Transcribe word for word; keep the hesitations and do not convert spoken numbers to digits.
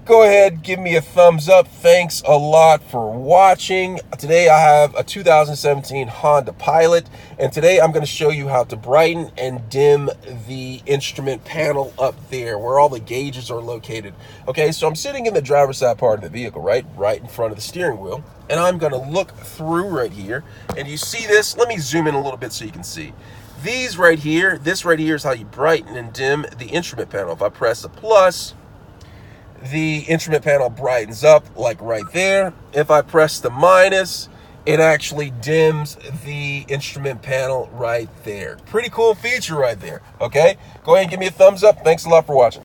Go ahead, give me a thumbs up. Thanks a lot for watching. Today I have a two thousand seventeen Honda Pilot, and today I'm going to show you how to brighten and dim the instrument panel up there where all the gauges are located. Okay, so I'm sitting in the driver's side part of the vehicle, right? Right in front of the steering wheel, and I'm going to look through right here, and you see this? Let me zoom in a little bit so you can see. These right here, this right here is how you brighten and dim the instrument panel. If I press the plus, the instrument panel brightens up like right there. If I press the minus, it actually dims the instrument panel right there. Pretty cool feature right there, okay? Go ahead and give me a thumbs up. Thanks a lot for watching.